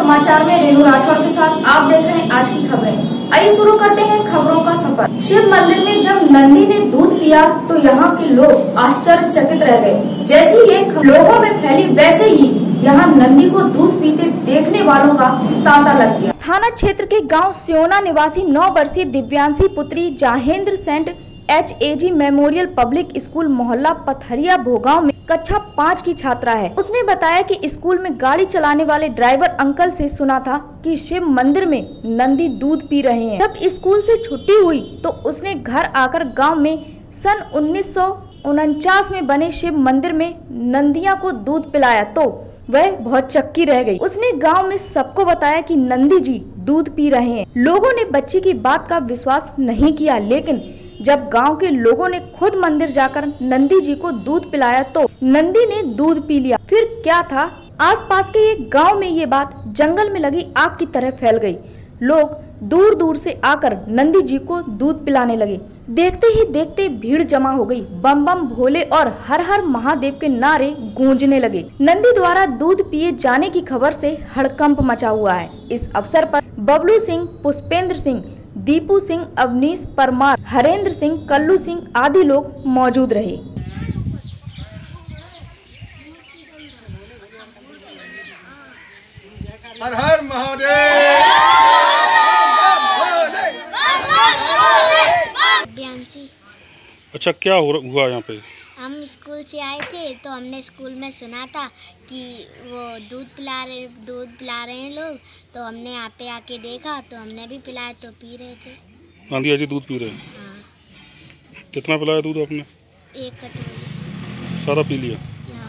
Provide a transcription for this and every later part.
समाचार में रेणु राठौर के साथ आप देख रहे हैं आज की खबरें। आइए शुरू करते हैं खबरों का सफर। शिव मंदिर में जब नंदी ने दूध पिया तो यहाँ के लोग आश्चर्यचकित रह गए। जैसी ये लोगों में फैली वैसे ही यहाँ नंदी को दूध पीते देखने वालों का तांता लग गया। थाना क्षेत्र के गांव स्योना निवासी 9 वर्षीय दिव्यांशी पुत्री Jahendra saint HAG memorial public school मोहल्ला पथरिया भोगांव में कक्षा 5 की छात्रा है। उसने बताया कि स्कूल में गाड़ी चलाने वाले ड्राइवर अंकल से सुना था कि शिव मंदिर में नंदी दूध पी रहे हैं। जब स्कूल से छुट्टी हुई तो उसने घर आकर गांव में सन 1949 में बने शिव मंदिर में नंदिया को दूध पिलाया तो वह बहुत चक्की रह गई। उसने गांव में सबको बताया कि नंदी जी दूध पी रहे हैं। लोगों ने बच्ची की बात का विश्वास नहीं किया, लेकिन जब गांव के लोगों ने खुद मंदिर जाकर नंदी जी को दूध पिलाया तो नंदी ने दूध पी लिया। फिर क्या था, आसपास के एक गांव में ये बात जंगल में लगी आग की तरह फैल गई। लोग दूर दूर से आकर नंदी जी को दूध पिलाने लगे। देखते ही देखते भीड़ जमा हो गई। बम बम भोले और हर हर महादेव के नारे गूंजने लगे। नंदी द्वारा दूध पिए जाने की खबर से हड़कंप मचा हुआ है। इस अवसर पर बबलू सिंह, पुष्पेंद्र सिंह, दीपू सिंह, अवनीश परमार, हरेंद्र सिंह, कल्लू सिंह आदि लोग मौजूद रहे। हर हर महादेव। अच्छा, क्या हुआ यहाँ पे? हम स्कूल से आए थे तो हमने स्कूल में सुना था कि वो दूध पिला रहे हैं लोग, तो हमने यहाँ पे आके देखा तो हमने भी पिलाया तो पी रहे थे। नंदिया जी दूध पी रहे हैं? हाँ। कितना पिलाया दूध आपने? 1 कटोरी। सारा पी लिया?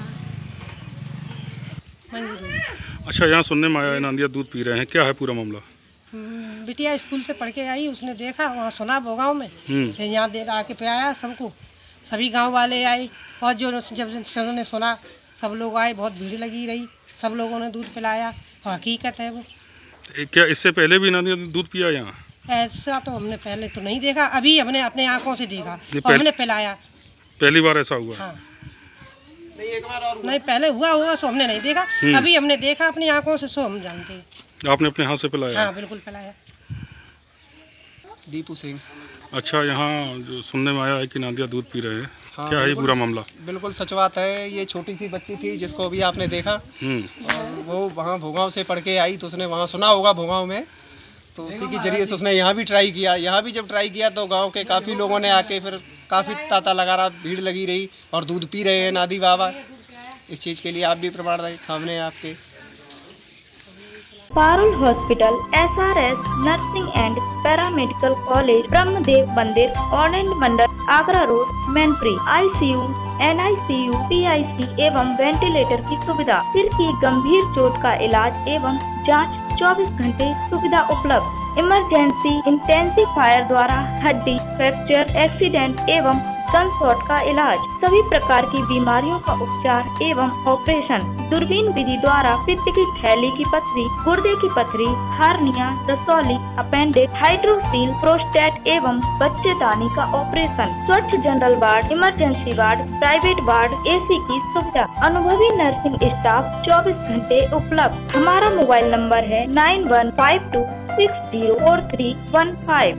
हाँ। अच्छा, यहाँ सुनने में आया नंदिया दूध पी रहे हैं, क्या है पूरा मामला? बिटिया स्कूल से पढ़ के आई, उसने देखा, वहाँ सुना भोगांव में, फिर यहाँ दे आके पिलाया सबको। सभी गांव वाले आए और जब ने सुना सब लोग आए, बहुत भीड़ लगी रही, सब लोगों ने दूध पिलाया। हकीकत है वो। क्या इससे पहले भी नंदिया दूध पिया यहाँ? ऐसा तो हमने पहले तो नहीं देखा, अभी हमने अपने आंखों से देखा और हमने पिलाया। पहली बार ऐसा हुआ? हाँ। नहीं, पहले हुआ सो हमने नहीं देखा, अभी हमने देखा अपनी आंखों से, सो हम जानते हैं। आपने अपने हाथ से पिलाया? हाँ, बिल्कुल पिलाया। दीपू सिंह। अच्छा, यहाँ जो सुनने में आया है कि नंदिया दूध पी रहे हैं, हाँ, क्या है पूरा मामला? बिल्कुल सच बात है। ये छोटी सी बच्ची थी जिसको अभी आपने देखा, और वो वहाँ भोगांव से पढ़ के आई तो उसने वहाँ सुना होगा भोगांव में, तो उसी के जरिए से उसने यहाँ भी ट्राई किया। यहाँ भी जब ट्राई किया तो गांव के काफ़ी लोगों ने आके फिर काफ़ी तांता लगा रहा, भीड़ लगी रही और दूध पी रहे हैं नादी बाबा। इस चीज़ के लिए आप भी प्रमाण सामने आपके। Parul hospital, SRS nursing and paramedical college, Brahmdev मंदिर, orange Mandal, Agra road, Mainpuri. ICU, NICU, PIC एवं वेंटिलेटर की सुविधा। सिर की गंभीर चोट का इलाज एवं जांच 24 घंटे सुविधा उपलब्ध। इमरजेंसी इंटेंसिफायर द्वारा हड्डी फ्रैक्चर, एक्सीडेंट एवं गनशॉट का इलाज। सभी प्रकार की बीमारियों का उपचार एवं ऑपरेशन। दूरबीन विधि द्वारा पित्त की थैली की पथरी, गुर्दे की पथरी, हार्निया, रसौली, अपेंडिक्स, हाइड्रोसील, प्रोस्टेट एवं बच्चेदानी का ऑपरेशन। स्वच्छ general ward, emergency ward, private ward, AC की सुविधा। अनुभवी नर्सिंग स्टाफ 24 घंटे उपलब्ध। हमारा मोबाइल नंबर है 9152604315,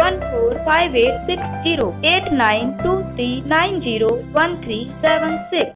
7830145860, 8923901376।